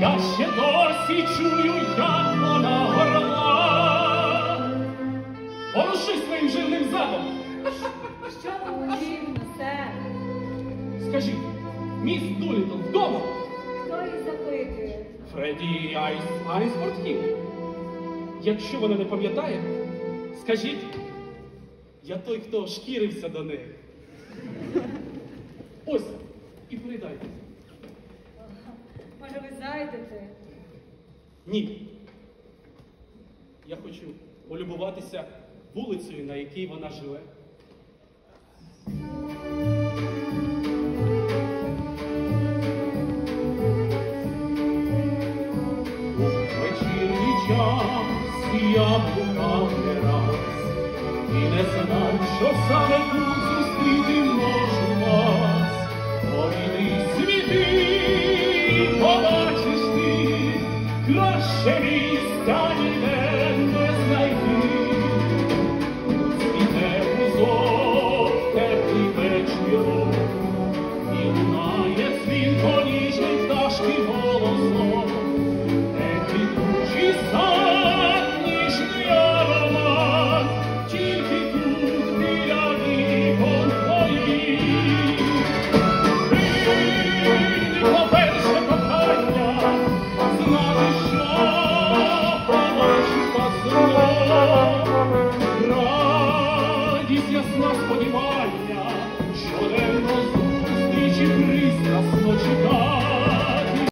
Я ще досі чую, як вона горла. Поруши своїм жирним задом. Що вам потрібно, сер? Скажіть, міс Дулітл вдома? Хто їх запитує? Фредді Айнсворт Хіл. Якщо вона не пам'ятає, скажіть, я той, хто шкірився до неї. Ось, і передайте. Може, ви зайдете? Ні. Я хочу полюбуватися вулицею, на якій вона живе. Вечірній час я блукав не раз, і не знав, що саме тут зустріти можу вас. Обійди світи, побачиш ти, краще місця ніде.